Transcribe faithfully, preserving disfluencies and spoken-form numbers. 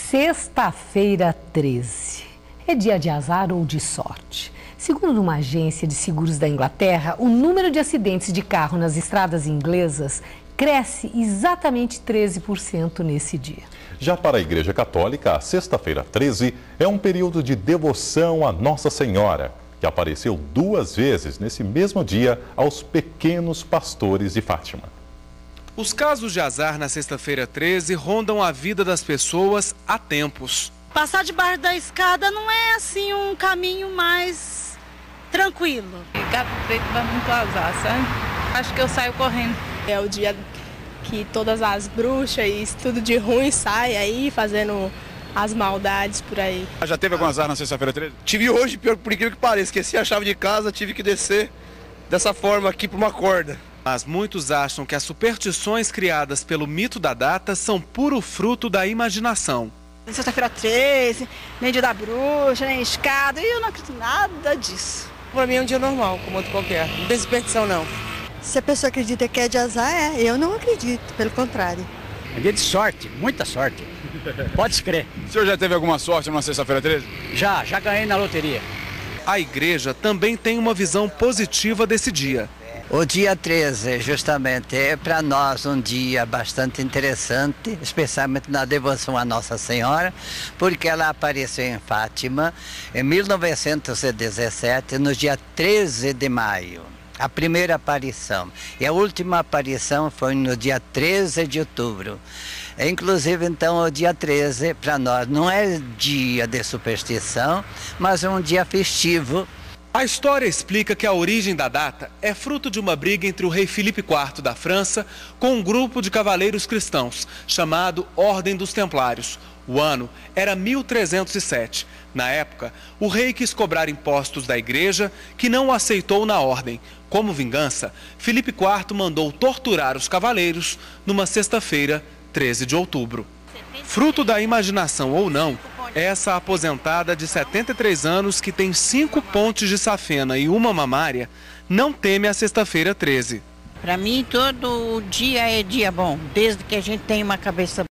Sexta-feira treze. É dia de azar ou de sorte? Segundo uma agência de seguros da Inglaterra, o número de acidentes de carro nas estradas inglesas cresce exatamente treze por cento nesse dia. Já para a Igreja Católica, a Sexta-feira treze é um período de devoção a Nossa Senhora, que apareceu duas vezes nesse mesmo dia aos pequenos pastores de Fátima. Os casos de azar na Sexta-feira treze rondam a vida das pessoas há tempos. Passar debaixo da escada não é assim um caminho mais tranquilo. Gato preto dá muito azar, sabe? Acho que eu saio correndo. É o dia que todas as bruxas e tudo de ruim sai aí fazendo as maldades por aí. Já teve algum azar na Sexta-feira treze? Tive hoje, por incrível que pareça, esqueci a chave de casa, tive que descer dessa forma aqui por uma corda. Mas muitos acham que as superstições criadas pelo mito da data são puro fruto da imaginação. Sexta-feira treze, nem dia da bruxa, nem escada, e eu não acredito nada disso. Para mim é um dia normal, como outro qualquer. Não tem superstição, não. Se a pessoa acredita que é de azar, é. Eu não acredito, pelo contrário. É dia de sorte, muita sorte. Pode crer. O senhor já teve alguma sorte numa Sexta-feira treze? Já, já ganhei na loteria. A igreja também tem uma visão positiva desse dia. O dia treze, justamente, é para nós um dia bastante interessante, especialmente na devoção à Nossa Senhora, porque ela apareceu em Fátima em mil novecentos e dezessete, no dia treze de maio. A primeira aparição. E a última aparição foi no dia treze de outubro. Inclusive, então, o dia treze, para nós, não é dia de superstição, mas é um dia festivo. A história explica que a origem da data é fruto de uma briga entre o rei Filipe quarto da França com um grupo de cavaleiros cristãos, chamado Ordem dos Templários. O ano era mil trezentos e sete. Na época, o rei quis cobrar impostos da igreja, que não o aceitou na ordem. Como vingança, Filipe quarto mandou torturar os cavaleiros numa sexta-feira, treze de outubro. Fruto da imaginação ou não, essa aposentada de setenta e três anos, que tem cinco pontes de safena e uma mamária, não teme a Sexta-feira treze. Para mim, todo dia é dia bom, desde que a gente tenha uma cabeça